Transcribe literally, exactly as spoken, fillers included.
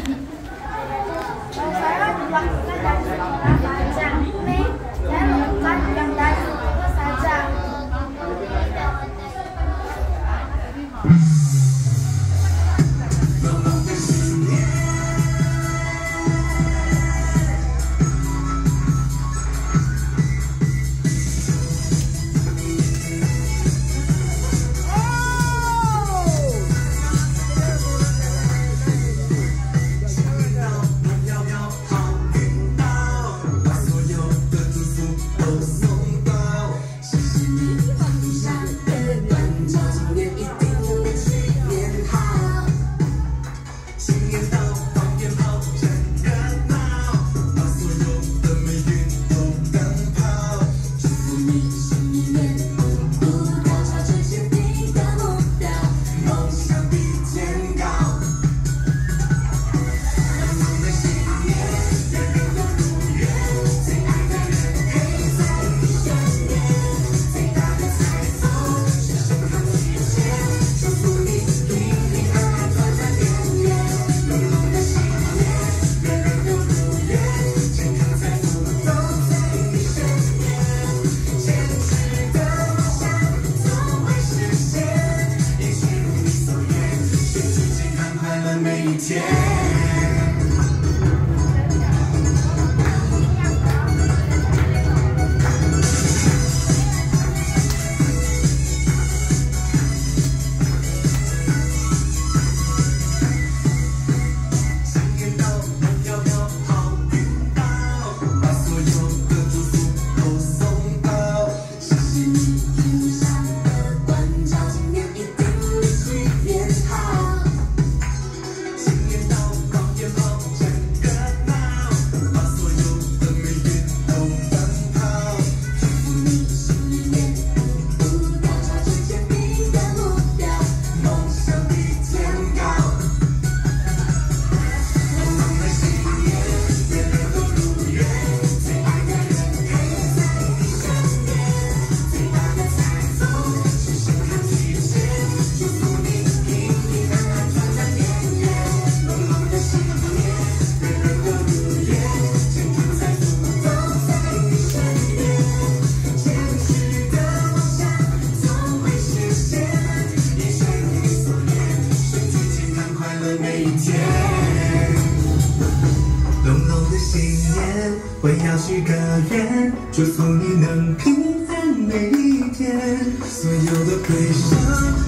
Saya dilakukan dari sekolah saja. Nih, saya lakukan yang dari sekolah saja. 每一天。新年到，风飘飘，好运到，把所有的祝福都送到。谢谢你一路上的关照，今年一定必须变好。 每一天，浓浓的新年，我要许个愿，祝福你能平安每一天，所有的悲伤。